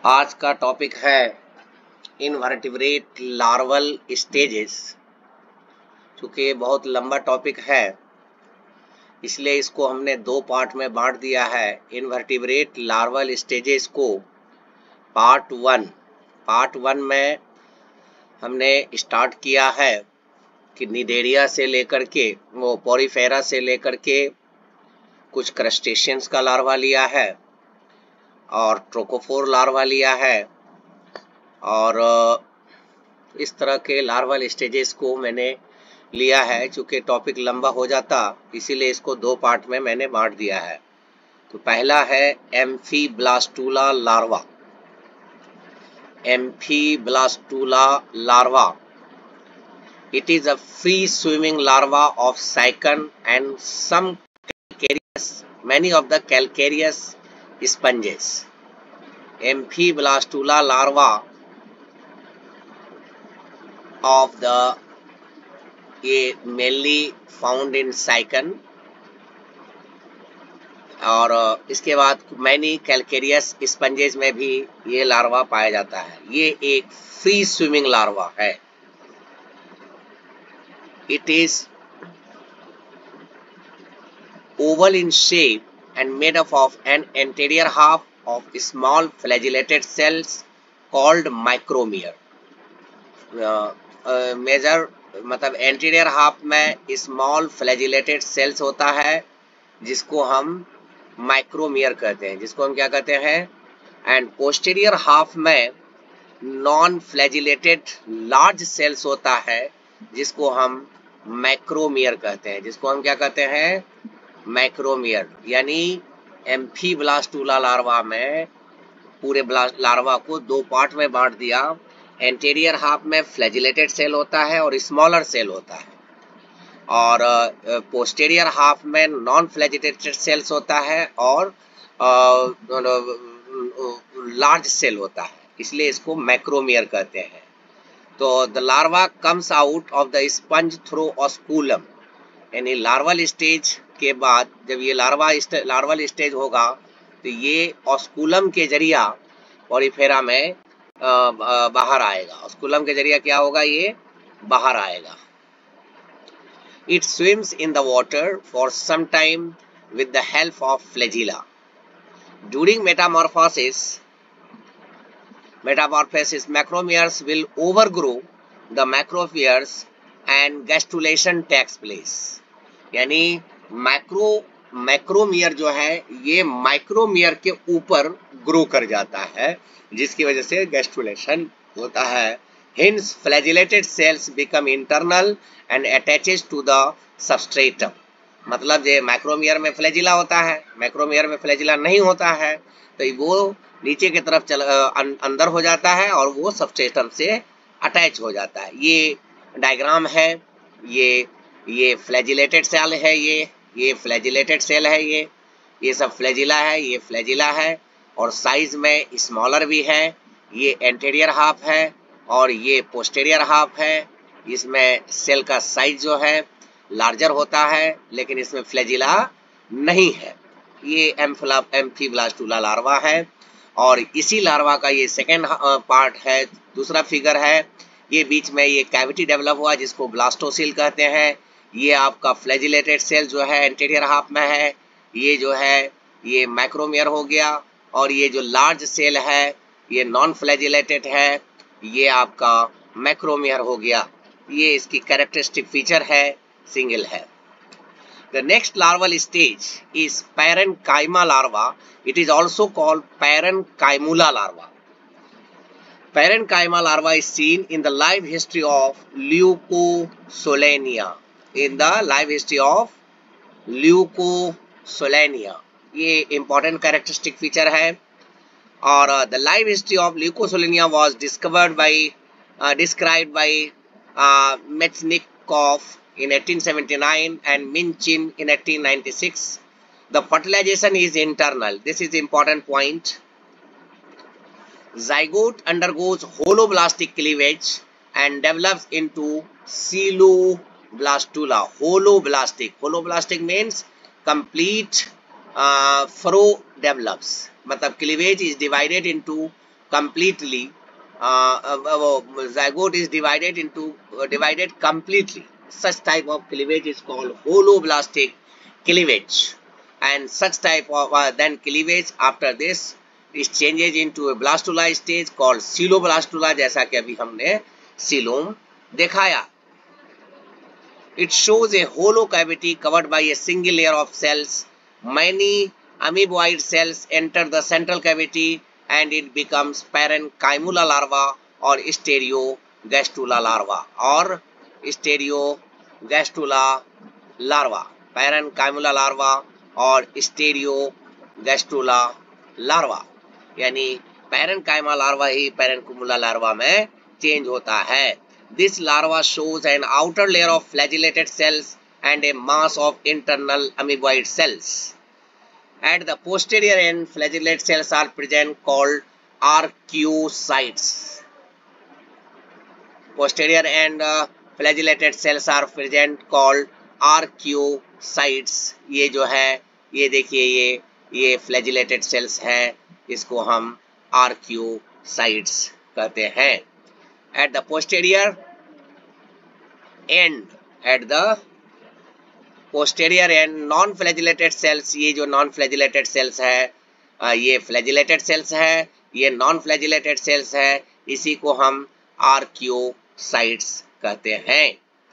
आज का टॉपिक है इनवर्टिब्रेट लार्वल स्टेजेस। चूँकि बहुत लंबा टॉपिक है इसलिए इसको हमने दो पार्ट में बांट दिया है। इनवर्टिब्रेट लार्वल स्टेजेस को पार्ट वन में हमने स्टार्ट किया है कि निडेरिया से लेकर के वो पोरीफेरा से लेकर के कुछ क्रस्टेशियंस का लार्वा लिया है और ट्रोकोफोर लार्वा लिया है, और इस तरह के लार्वल स्टेजेस को मैंने लिया है। चूँकि टॉपिक लंबा हो जाता इसीलिए इसको दो पार्ट में मैंने बांट दिया है। तो पहला है amphiblastula larva. Amphiblastula larva, it is a free swimming larva of cycon and many of the calcareous sponges. Amphiblastula larva of the mainly found in cycon, और इसके बाद मैनी कैलकेरियस स्पंजेस में भी ये लार्वा पाया जाता है। ये एक फ्री स्विमिंग लार्वा है। It is oval in shape and made up of an anterior half of small flagellated cells called micromere. Major मतलब एंटीरियर हाफ में स्मॉल फ्लैजिलेटेड सेल्स होता है जिसको हम माइक्रोमियर कहते हैं, जिसको हम क्या कहते हैं, एंड पोस्टीरियर हाफ में नॉन फ्लैजिलेटेड लार्ज सेल्स होता है जिसको हम मैक्रोमियर कहते हैं, जिसको हम क्या कहते हैं, मैक्रोमियर। यानी एम्फीब्लास्टुला लार्वा में पूरे लार्वा को दो पार्ट में बांट दिया। एंटीरियर हाफ में फ्लैजिलेटेड सेल होता है और स्मॉलर सेल होता है, और पोस्टीरियर हाफ में नॉन फ्लैजिलेटेड सेल्स होता है और लार्ज सेल होता है, इसलिए इसको मैक्रोमियर कहते हैं। तो the larva comes out of the sponge through osculum, यानी लार्वल स्टेज के बाद जब ये लार्वल स्टेज होगा तो ये ऑस्कुलम के जरिया पोरीफेरा में बाहर आएगा। ऑस्कुलम के जरिया क्या होगा, ये बाहर आएगा। It swims in the water for some time with the help of flagella. During metamorphosis, macromeres will overgrow the macropheres and gastrulation takes place. यानी मैक्रोमियर जो है ये माइक्रोमियर के ऊपर ग्रो कर जाता है जिसकी वजह से गैस्ट्रुलेशन होता है। Hence flagellated cells become internal and attaches to the substratum. मतलब ये मैक्रोमियर में फ्लैजिला होता है, मैक्रोमियर में फ्लैजिला नहीं होता है तो वो नीचे की तरफ अंदर हो जाता है और वो सबस्ट्रेटम से अटैच हो जाता है। ये डायग्राम है, ये फ्लैजिलेटेड सेल है, ये फ्लैजिलेटेड सेल है, ये सब फ्लैजिला है, ये फ्लैजिला है और साइज में स्मॉलर भी है। ये एंटीरियर हाफ है और ये पोस्टीरियर हाफ है। इसमें सेल का साइज जो है लार्जर होता है लेकिन इसमें फ्लैजिला नहीं है। ये एम्फीब्लास्टुला लार्वा है और इसी लार्वा का ये सेकेंड पार्ट है, दूसरा फिगर है। ये बीच में ये कैविटी डेवलप हुआ जिसको ब्लास्टोसिल कहते हैं। ये आपका फ्लैजिलेटेड सेल जो है एंटीरियर हाफ में है, ये जो है ये मैक्रोमियर हो गया, और ये जो लार्ज सेल है ये नॉन फ्लैजिलेटेड है, ये आपका मैक्रोमियर हो गया। ये इसकी कैरेक्टरिस्टिक फीचर है, सिंगल है। The next larval stage is parenchyma larva. It is also called parenchymula larva. Parenchyma larva is seen in the life history of Leucosolania. In the life history of Leucosolania, ये important characteristic feature है। और the life history of Leucosolania was described by Metchnikoff in 1879 and Minchin in 1896. The fertilization is internal. This is important point. Zygote undergoes holoblastic cleavage and develops into coeloblastula. Holoblastic means complete furrow develops. मतलब cleavage is divided into completely. Zygote is divided completely. Such type of cleavage is called holoblastic cleavage, and such type of then cleavage after this is changes into a blastula stage called coeloblastula, जैसा कि अभी हमने coelom दिखाया. It shows a hollow cavity covered by a single layer of cells. Many amoeboid cells enter the central cavity and it becomes parenchyma larva or stereogastula larva or stereogastula larva. Parenchyma larva और stereogastula larva, यानी parenchyma larva ही parenchyma larva में change होता है. This larva shows an outer layer of flagellated cells and a mass of internal amoeboid cells. At the posterior end, flagellated cells are present called arcuocytes. Posterior end flagellated cells are present called arcuocytes. ये जो है, ये देखिए ये flagellated cells है, इसको हम arcuocytes कहते हैं. At the posterior end, non-flagellated cells, ये जो non-flagellated cells है, ये flagellated cells है, ये non-flagellated cells है, इसी को हम arcuocytes कहते हैं.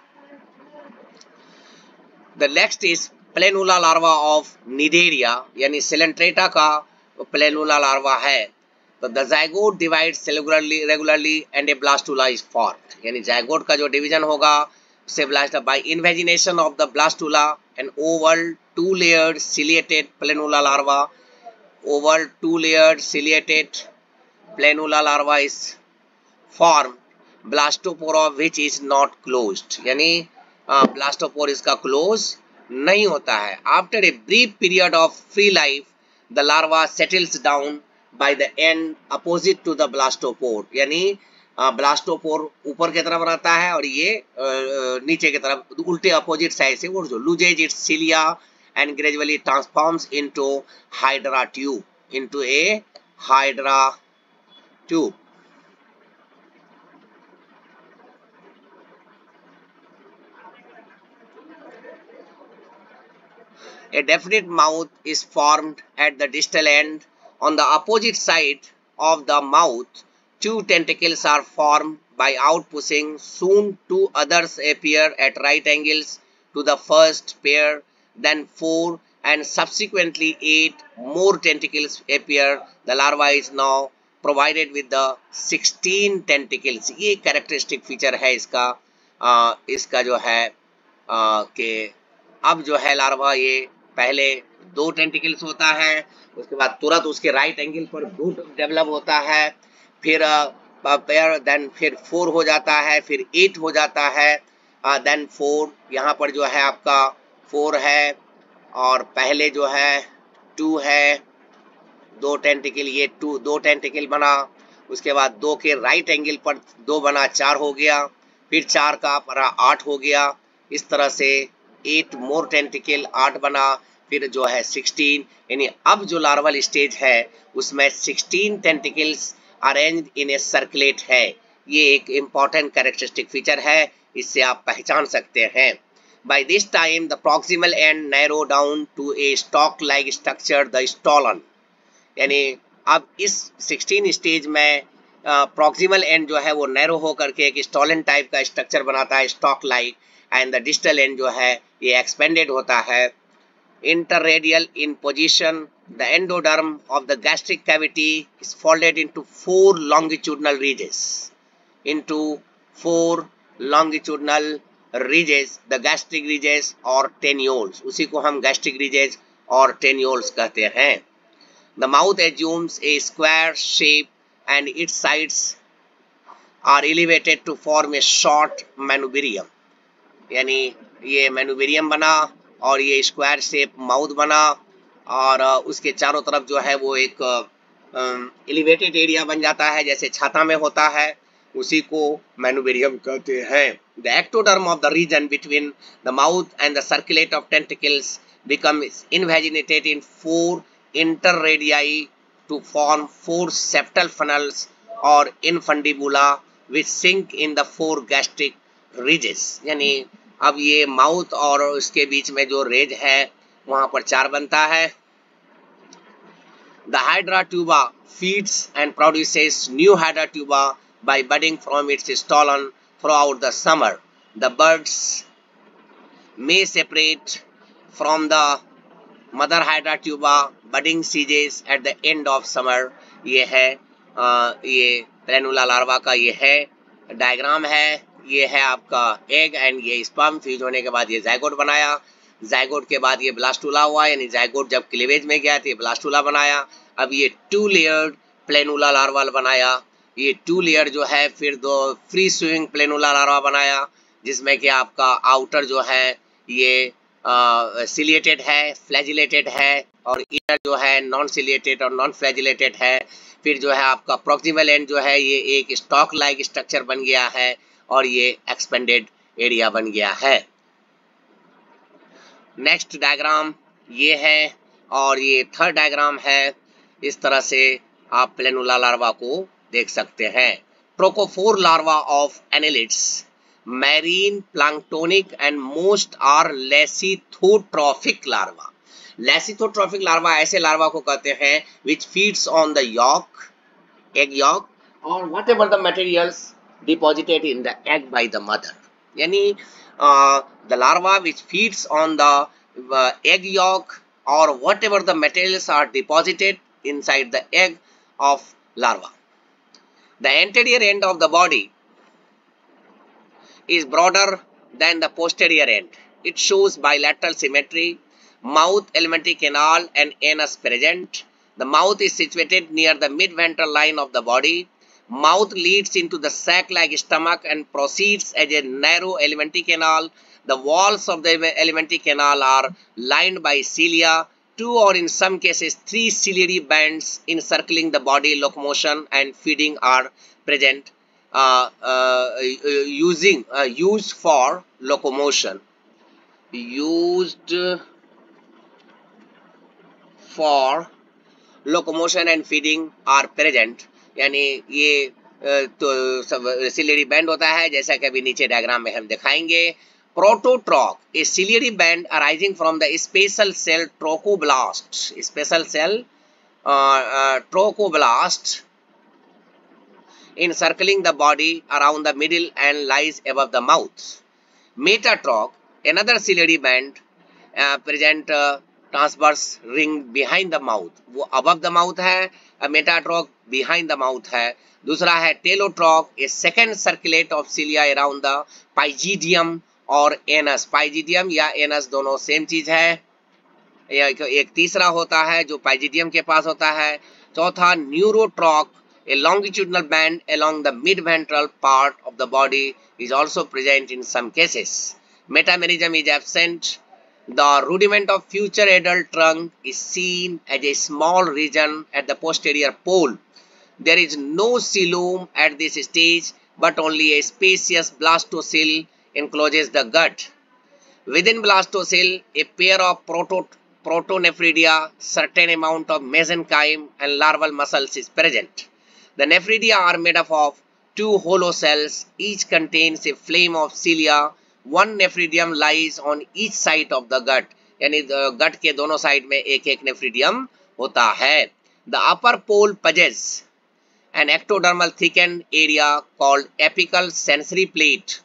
The next is planula larva of Cnidaria, यानी Coelenterata का planula larva है. तो the zygote divides regularly and a blastula is formed. यानी zygote का जो division होगा उससे blastula by invagination of the blastula, an oval two-layered ciliated planula larva. Oval two-layered ciliated planula larva is formed. Blastopore of which is not closed. यानी blastopore इसका close नहीं होता है. After a brief period of free life, the larva settles down by the end opposite to the blastopore. यानी blastopore ऊपर की तरफ रहता है और ये नीचे की तरफ उल्टे अपोजिट साइड से वो जो loses its cilia and gradually transforms into hydra tube, into a hydra tube. A definite mouth is formed at the distal end. On the opposite side of the mouth, two tentacles are formed by outpushing. Soon two others appear at right angles to the first pair, then 4 and subsequently 8 more tentacles appear. The larva is now provided with the 16 tentacles. ये characteristic feature है इसका जो है कि अब जो है larva ये पहले 2 टेंटिकल्स होता है, उसके बाद तुरंत उसके राइट एंगल पर रूट डेवलप होता है, फिर पेयर, देन फिर 4 हो जाता है, फिर 8 हो जाता है, देन 4 यहाँ पर जो है आपका 4 है और पहले जो है 2 है, 2 टेंटिकल, ये 2 टेंटिकल बना, उसके बाद 2 के राइट एंगल पर 2 बना 4 हो गया, फिर 4 का पर 8 हो गया, इस तरह से 8 मोर टेंटिकल 8 बना, फिर जो है 16. यानी अब जो लार्वल स्टेज है उसमें 16 tentacles arranged in a circulate है. ये एक इम्पॉर्टेंट कैरेक्टरिस्टिक फीचर है, इससे आप पहचान सकते हैं. By this time the proximal end narrow down to a stalk like structure, the stolon. यानी अब इस 16 स्टेज में प्रॉक्सिमल एंड जो है वो नैरो होकर के एक स्टॉलन टाइप का स्ट्रक्चर बनाता है, stalk like, and the distal end जो है ये एक्सपेंडेड होता है. Interradial in position, the endoderm of the gastric cavity is folded into 4 longitudinal ridges. The gastric ridges or tenioles, उसी को हम gastric ridges और tenioles कहते हैं. The mouth assumes a square shape and its sides are elevated to form a short manubrium. यानी ये manubrium बना और ये स्क्वायर शेप माउथ बना और उसके चारों तरफ जो है वो एक एलिवेटेड एरिया बन जाता है, जैसे छाता में होता है, उसी को मैनुबेरियम कहते हैं. The ectoderm of the region between the mouth and the circulate of tentacles becomes invaginated in 4 interradii to form 4 septal funnels or infundibula which sink in the 4 gastric ridges। यानी अब ये माउथ और उसके बीच में जो raise है वहां पर 4 बनता है। The hydra tuba feeds and produces new hydra tuba by budding from its stolon throughout the summer. The birds may separate from the mother hydra tuba budding stages at the end of summer। ये है ये planula larva का ये है diagram है। ये है आपका एग एंड ये स्पर्म फ्यूज होने के बाद ये जाइगोट बनाया। जाइगोट के बाद ये ब्लास्टुला हुआ, यानी जाइगोट जब क्लीवेज में गया तो ये ब्लास्टुला बनाया। अब ये 2 लेयर्ड प्लेनुला लार्वा बनाया। ये 2 लेयर जो है फिर 2 फ्री स्विमिंग प्लेनुला लार्वा बनाया, जिसमें कि आपका आउटर जो है ये सिलिएटेड है, फ्लैजिलेटेड है, और इनर जो है नॉन सिलिएटेड और नॉन फ्लैजिलेटेड है। फिर जो है आपका प्रॉक्सिमल एंड जो है ये एक स्टॉक लाइक स्ट्रक्चर बन गया है और ये एक्सपेंडेड एरिया बन गया है। नेक्स्ट डायग्राम ये है और ये थर्ड डायग्राम है। इस तरह से आप प्लेनुला लार्वा को देख सकते हैं। Trochophore larva of annelids, marine planktonic and most are lecithotrophic larva. Lecithotrophic larva ऐसे लार्वा को कहते हैं which feeds on the yolk, egg yolk or whatever the materials deposited in the egg by the mother। यानी the larva which feeds on the egg yolk or whatever the materials are deposited inside the egg of larva। The anterior end of the body is broader than the posterior end. It shows bilateral symmetry, mouth, alimentary canal and anus present. The mouth is situated near the mid-ventral line of the body. Mouth leads into the sac-like stomach and proceeds as a narrow alimentary canal. The walls of the alimentary canal are lined by cilia. 2 or in some cases 3 ciliary bands encircling the body. Locomotion and feeding are present. Used for locomotion, used for locomotion and feeding are present। यानी ये तो ciliary band होता है, जैसा कि अभी नीचे diagram में हम दिखाएंगे। Prototroch, a ciliary band arising from the special cell trochoblast, special cell trochoblast encircling the body around the middle and lies above the mouth. Metatroch, another ciliary band present transverse ring behind the mouth। वो above the mouth है, metatroch behind the mouth है। दूसरा है telotroch, a second circlet of cilia around the pygidium और anus। pygidium या anus दोनों same चीज है। एक तीसरा होता है जो pygidium के पास होता है। चौथा न्यूरोट्रॉक, a longitudinal band along the mid-ventral part of the body is also present in some cases. Metamerism is absent. The rudiment of future adult trunk is seen as a small region at the posterior pole. There is no coelom at this stage, but only a spacious blastocele encloses the gut. Within blastocele, a pair of protonephridia, certain amount of mesenchyme and larval muscles is present. The nephridia are made up of 2 hollow cells. Each contains a flame of cilia. One nephridium lies on each side of the gut। यानी gut के दोनों side में एक एक nephridium होता है। The upper pole possesses an ectodermal thickened area called apical sensory plate,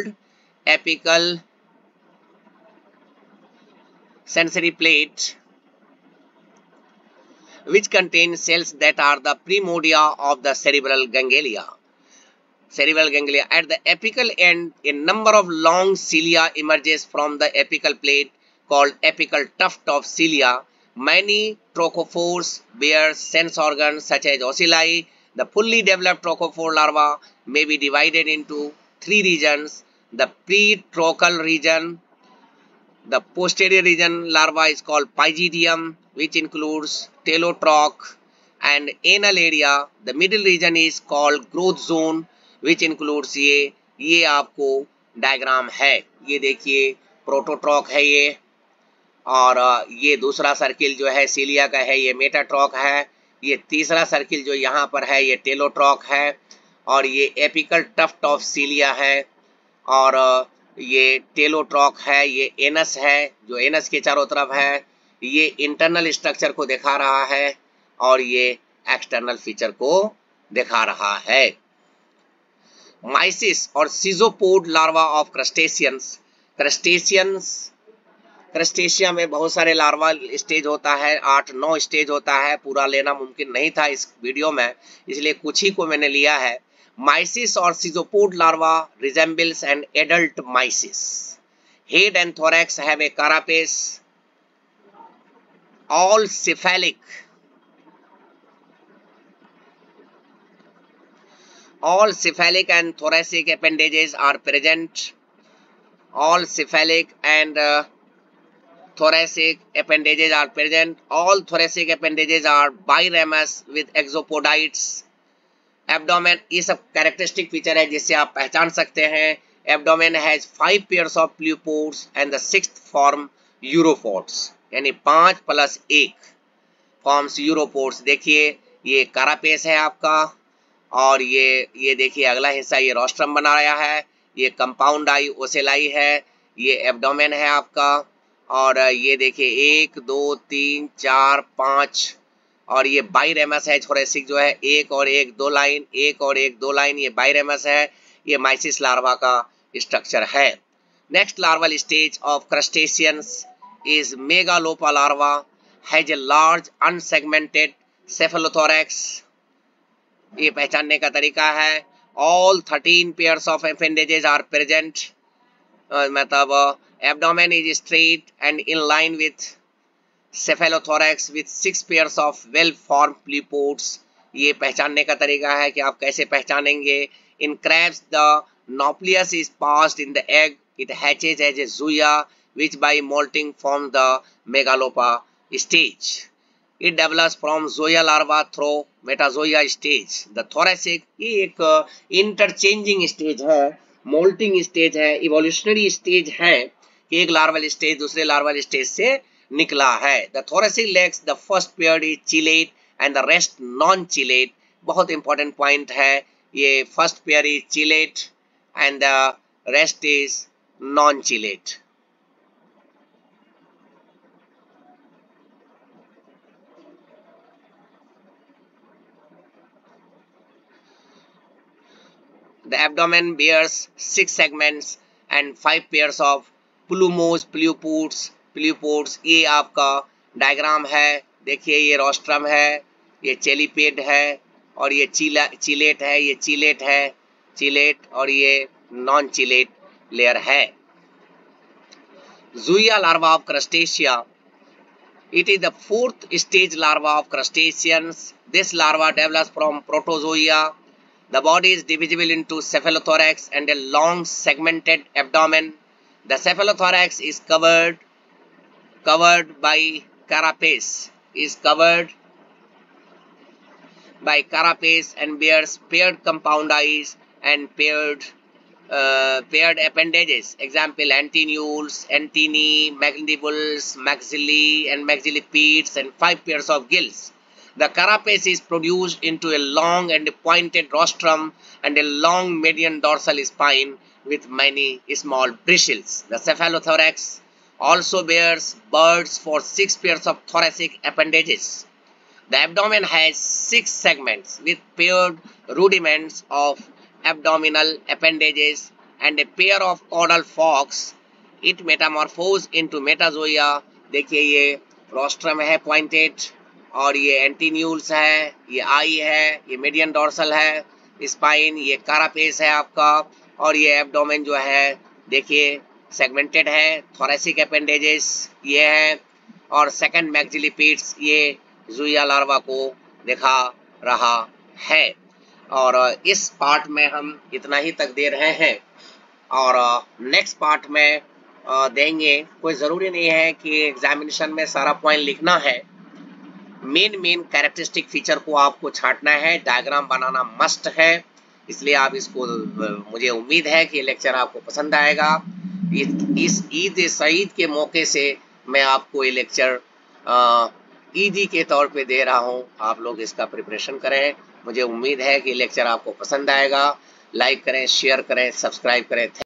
which contains cells that are the primordia of the cerebral ganglia। At the apical end, a number of long cilia emerges from the apical plate called apical tuft of cilia. Many trochophores bear sense organs such as ocelli. The fully developed trochophore larva may be divided into 3 regions. The pretrochal region, the posterior region larva is called pygidium, which includes telotroch and anal area. The middle region is called growth zone, which includes ये आपको diagram है। ये देखिए प्रोटोट्रॉक है ये, और ये दूसरा सर्किल जो है सीलिया का है, ये मेटाट्रॉक है। ये तीसरा सर्किल जो यहाँ पर है ये टेलोट्रॉक है, और ये एपिकल टफ्ट ऑफ सीलिया है, और ये टेलोट्रॉक है, ये एनस है जो एनस के चारों तरफ है, ये इंटरनल स्ट्रक्चर को दिखा रहा है और ये एक्सटर्नल फीचर को दिखा रहा है। माइसिस और schizopod larva of crustaceans. Crustacea में बहुत सारे लार्वा स्टेज होता है, 8-9 स्टेज होता है, पूरा लेना मुमकिन नहीं था इस वीडियो में, इसलिए कुछ ही को मैंने लिया है। माइसिस और schizopod larva resembles an adult mysis. Head and thorax have a carapace. All cephalic and thoracic appendages are present. All cephalic and thoracic appendages are present. All thoracic appendages are biramous with exopodites. Abdomen, ये सब characteristic feature है जिससे आप पहचान सकते हैं। Abdomen has 5 pairs of pleopods and the 6th form uropods, यानी 5 + 1 forms यूरोपोड्स। देखिए ये कारापेस है आपका, और ये देखिए अगला हिस्सा ये रोस्ट्रम बना रहा है, ये कंपाउंड आई ओसेलाई है, ये एब्डोमेन है आपका, और ये देखिए 1 2 3 4 5, और ये बाइरेमस है थोरेसिक जो है, 1 और 1 2 लाइन, 1 और 1 2 लाइन, ये बाइरेमस है। ये माइसिस लार्वा का स्ट्रक्चर है। Next larval stage of crustaceans is megalopa larva, has a large unsegmented cephalothorax. ये पहचानने का तरीका है। All 13 pairs of appendages are present, मतलब abdomen is straight and in line with cephalothorax with 6 pairs of well-formed plepods। ये पहचानने का तरीका है कि आप कैसे पहचानेंगे। In crabs the nucleus is passed in the egg, it hatches as a zooya which by molting forms the megalopa stage। It develops from zoya larva through metazoa stage। The thoracic ये एक interchanging stage है, molting stage है, evolutionary stage है कि एक larval stage दूसरे larval stage से निकला है। The thoracic legs, the first pair is ciliate and the rest non-ciliate। बहुत इंपॉर्टेंट पॉइंट है, ये first pair is ciliate and the rest is non-ciliate। The abdomen bears 6 segments and 5 pairs of plumose pleopods. ये आपका diagram है, देखिए ये rostrum है, ये चेलीपेड है, और ये चिलेट है, ये चिलेट और ये नॉन चिलेट लेयर है। Zoea larva of crustacea, it is the 4th stage larva of crustaceans। This larva develops from protozoa। The body is divisible into cephalothorax and a long segmented abdomen। The cephalothorax is covered by carapace, and bears paired compound eyes and paired appendages. Example: antennules, antennae, mandibles, maxillae and maxillipedes, and 5 pairs of gills. The carapace is produced into a long and pointed rostrum and a long median dorsal spine with many small bristles. The cephalothorax also bears birds for 6 pairs of thoracic appendages. The abdomen has 6 segments with paired rudiments of abdominal appendages and a pair of caudal forks। It metamorphoses into metazoa। देखिए ये rostrum है pointed, और ये एंटीन्यूल्स है, ये eye है, ये median dorsal है, स्पाइन, ये कारापेस है आपका, और ये एब्डोमेन जो है देखिए सेगमेंटेड है, थोरेसिक अपेंडेजेस ये है, और सेकंड मैक्सिलिपीड्स ये ज़ूया लार्वा को दिखा रहा है। और इस पार्ट में हम इतना ही तक दे रहे हैं, और नेक्स्ट पार्ट में देंगे। कोई ज़रूरी नहीं है कि एग्जामिनेशन में सारा पॉइंट लिखना है, मेन कैरेक्टरिस्टिक फीचर को आपको छांटना है, डायग्राम बनाना मस्ट है। इसलिए आप इसको, मुझे उम्मीद है कि लेक्चर आपको पसंद आएगा। इस ईद सईद के मौके से मैं आपको ये लेक्चर इजी के तौर पे दे रहा हूँ, आप लोग इसका प्रिपरेशन करें। मुझे उम्मीद है कि लेक्चर आपको पसंद आएगा। लाइक करें, शेयर करें, सब्सक्राइब करें।